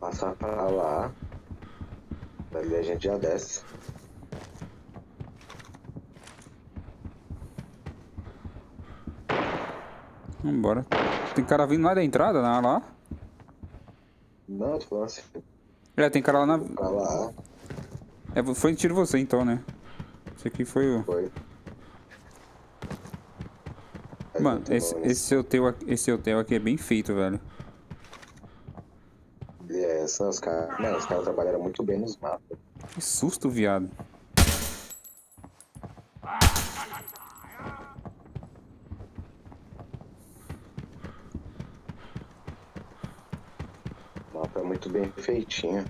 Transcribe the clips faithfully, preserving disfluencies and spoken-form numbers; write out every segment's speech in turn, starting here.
Passar pra lá. Dali a gente já desce. Vambora. Tem cara vindo lá da entrada, lá? lá? Não, tô falando assim. É, tem cara lá na... Pra lá. É, foi tiro você então, né? Esse aqui foi o... Foi. Faz Mano, muito esse, nome esse, hotel, aqui- esse hotel aqui é bem feito, velho. É, são os caras. Mano, os caras trabalharam muito bem nos mapas. Que susto, viado. O mapa é muito bem feitinho.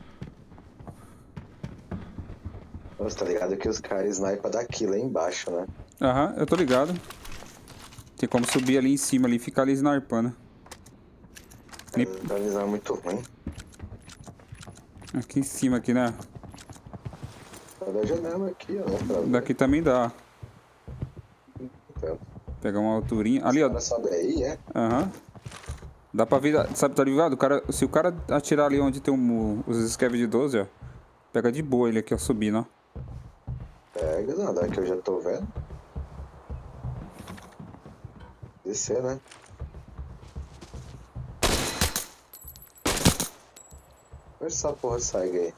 Nossa, tá ligado que os caras snipam daqui lá embaixo, né? Aham, eu tô ligado. Tem como subir ali em cima ali e ficar ali snarpando. Nem... A visão é muito ruim. Aqui em cima, aqui, né? Tá da janela aqui, ó. Pra ver. Daqui também dá. Então, Pegar uma alturinha. os Ali, ó. caras sobem aí, é? Aham. Dá pra ver, sabe, tá ligado? O cara, se o cara atirar ali onde tem um, os escavos de doze, ó. Pega de boa ele aqui, ó, subindo, ó. Pega, não, daqui eu já tô vendo. Descer, né? Olha essa porra sai aí.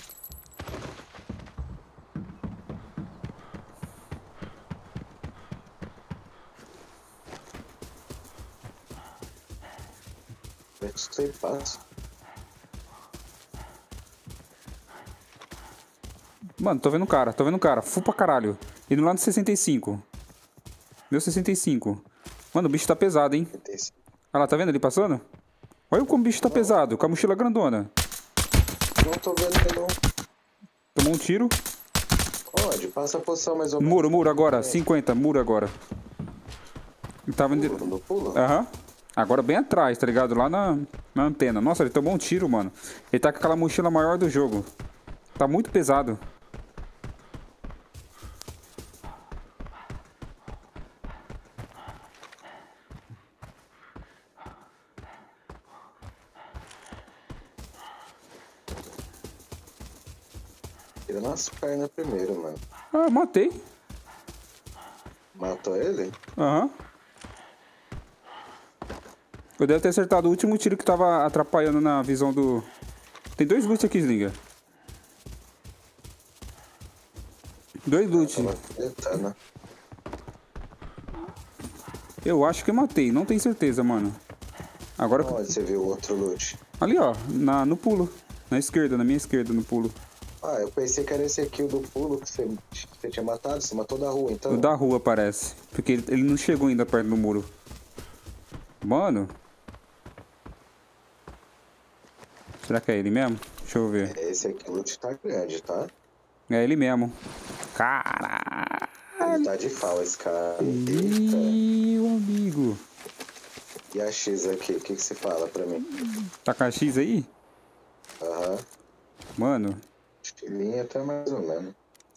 Deixa que você passa. Mano, tô vendo um cara, tô vendo um cara. Full pra caralho. Indo lá no sessenta e cinco. Meu sessenta e cinco. Mano, o bicho tá pesado, hein? Olha lá, tá vendo ele passando? Olha como o bicho tá Não. pesado, com a mochila grandona. Não tô vendo ele não. Tomou um tiro. Onde? Passa a posição mais ou menos. Muro, muro agora. cinquenta, muro agora. Ele tava indo... Pulo, no pulo? Aham. Agora bem atrás, tá ligado? Lá na, na antena. Nossa, ele tomou um tiro, mano. Ele tá com aquela mochila maior do jogo. Tá muito pesado. Tira nas pernas primeiro, mano. Ah, matei. Matou ele? Aham. Eu devo ter acertado o último tiro que tava atrapalhando na visão do... Tem dois loot aqui, Slinger. Dois loot. Tava tentando. Eu acho que eu matei, não tenho certeza, mano. Agora... Onde você viu o outro loot? Ali, ó, na, no pulo. Na esquerda, na minha esquerda, no pulo. Ah, eu pensei que era esse aqui, o do pulo, que você, você tinha matado. Você matou da rua, então? O da rua, parece. Porque ele, ele não chegou ainda perto do muro. Mano. Será que é ele mesmo? Deixa eu ver. Esse aqui, o loot tá grande, tá? É ele mesmo. Caralho. Ele tá de fala, esse cara. Eita. Meu amigo. E a X aqui, o que, que você fala pra mim? Tá com a X aí? Aham. Mano. Estilinha até mais ou menos.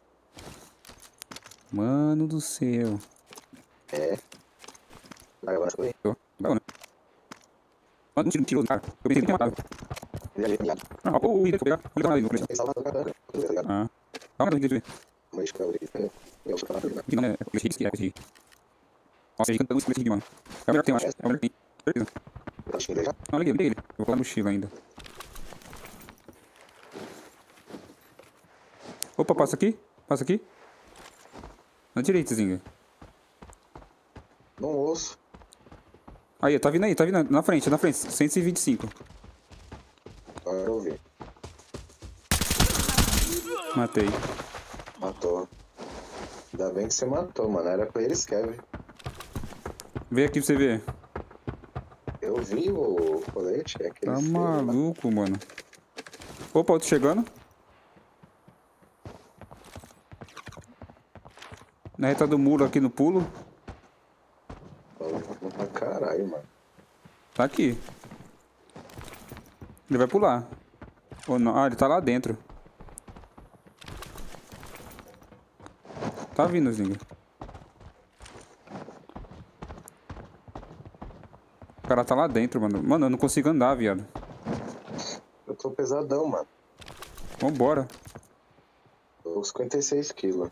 Mano do céu. É. Agora foi. Mano, não tirou, tirou, cara. Eu pensei que tinha matado. Ele é genial. Ah, ó, o item que eu pegar. Vou ligar ali, Ele salva do cara. Tá ligado? Ah. Calma, deixa eu ver. Mas pra abrir. Eu acho que tá na Aqui não é. É o X que é esse. Nossa, ele cantando esse aqui, mano. É o melhor que tem, eu acho. É o melhor que tem. Certeza. Tá xingando já? Não, liguei, liguei ele. Eu vou colocar na mochila ainda. Opa, passa aqui. Passa aqui. Na direita, Zinga. Não ouço. Aí, tá vindo aí, tá vindo na frente, na frente. cento e vinte e cinco. Agora eu vi. Matei. Matou. Ainda bem que você matou, mano. Era com eles, Kevin. Vem aqui pra você ver. Eu vi o colete. É aquele Tá feio, maluco, mano. Opa, outro chegando. Na reta do muro aqui no pulo. Lá. Pra caralho, mano. Tá aqui. Ele vai pular. Ou não? Ah, ele tá lá dentro. Tá vindo, Zinga. O cara tá lá dentro, mano. Mano, eu não consigo andar, viado. Eu tô pesadão, mano. Vambora. Tô com cinquenta e seis quilos.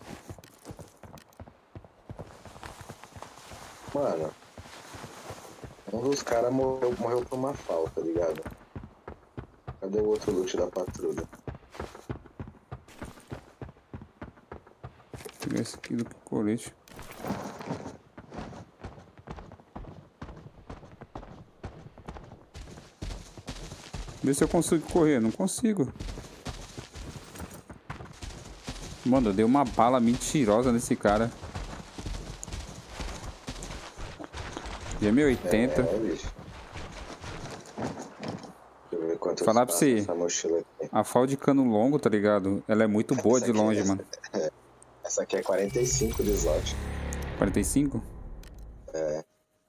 Mano, um dos caras morreu, morreu por uma falta, ligado? Cadê o outro loot da patrulha? Vou pegar esse aqui do colete. Vê se eu consigo correr. Não consigo. Mano, eu dei uma bala mentirosa nesse cara. De M oitenta. É, bicho. Deixa eu ver quanto Falar pra você, essa mochila aqui. a F A U de cano longo, tá ligado? Ela é muito boa Essa de aqui, longe, essa, mano. é, essa aqui é quarenta e cinco de slot. quarenta e cinco? É.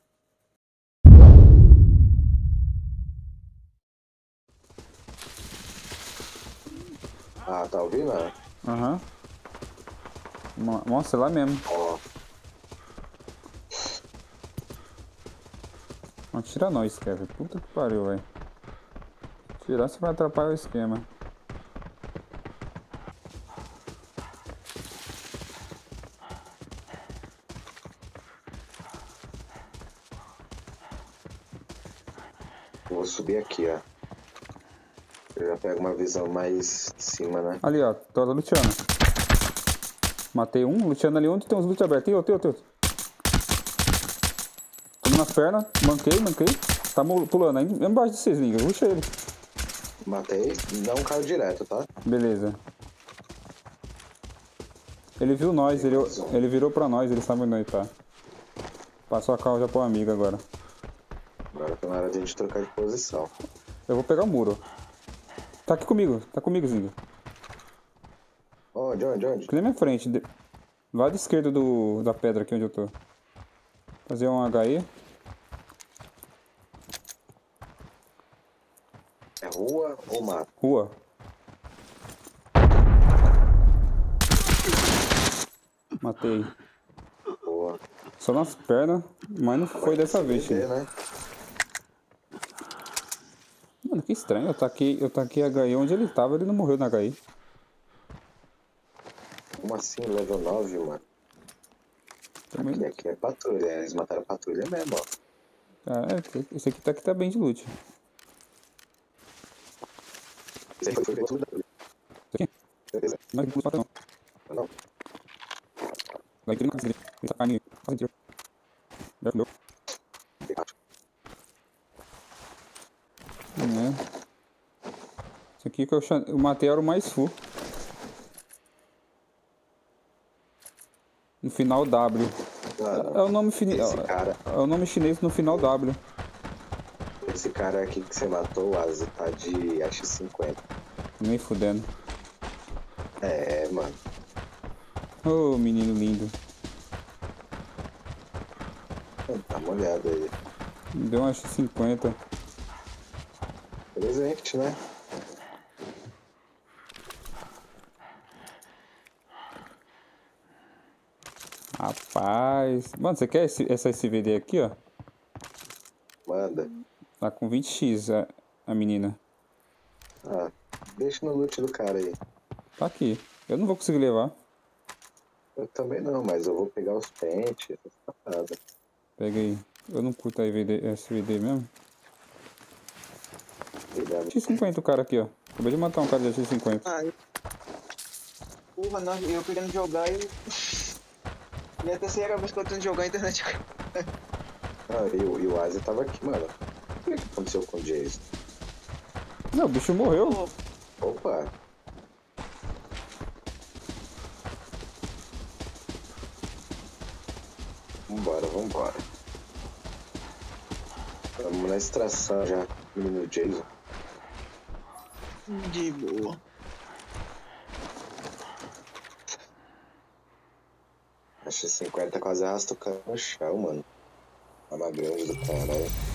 Ah, tá ouvindo? Aham. Uhum. Nossa, é lá mesmo. Ó. Não tira nós, Kevin. Puta que pariu, velho. Tirar você vai atrapalhar o esquema. Vou subir aqui, ó. Eu já pego uma visão mais de cima, né? Ali, ó. Tô luteando. Matei um. Luteando ali. Onde tem uns loot abertos? Tem outro, tem outro. Tô nas pernas. Manquei, manquei. Tá pulando aí. Embaixo de vocês, liga. Puxa ele. Matei. Não caiu direto, tá? Beleza. Ele viu nós. Ele, ele virou pra nós. Ele sabe onde tá. Passou a carro já pro amigo agora. Agora tá na hora de a gente trocar de posição. Eu vou pegar o muro. Tá aqui comigo. Tá comigo, Zinga. Onde, onde, onde? Aqui na minha frente. Do lado esquerdo do, da pedra aqui onde eu tô. Fazer um H E. É rua ou mato? Rua. Matei. Boa. Só nas pernas, mas não foi dessa vez, Vender, filho. né? Mano, que estranho. Eu taquei, eu taquei H I onde ele tava, ele não morreu na H I. Como assim, level nove, mano? Também... Aqui, aqui é patrulha, eles mataram a patrulha mesmo, ó. Ah, é, esse aqui tá, aqui tá bem de loot. Esse aí foi tudo da patrulha. Esse aqui? Beleza. Não, não, não. Não. Vai ter que essa carne. Já deu. É. Esse aqui que eu, cham... eu matei era o mais full. No final W. Mano, É o nome fini... esse cara, É o nome chinês no final W. esse cara aqui que você matou, o Azi, tá de X cinquenta. Nem fudendo. É, mano. Ô, oh, menino lindo. Dá uma olhada aí. Me deu um X cinquenta. Presente, né? Rapaz. Mano, você quer esse, essa S V D aqui, ó? Manda. Tá com vinte x a, a menina. Ah, deixa no loot do cara aí. Tá aqui. Eu não vou conseguir levar. Eu também não, mas eu vou pegar os pentes, essas paradas. Pega aí. Eu não curto a S V D mesmo. Cuidado. X cinquenta o cara aqui, ó. Acabei de matar um cara de X cinquenta. Ah, eu... Porra, não, eu querendo jogar e... E é a terceira vez que eu tô jogando a internet. Ah, e, o- e o Azi tava aqui, mano. O que que aconteceu com o Jason? Não, o bicho morreu. Pô, Opa! Vambora, vambora. Vamos na extração já, menino Jason. de boa. A X cinquenta quase arrasta o cara no chão, mano. Arma grande do caralho.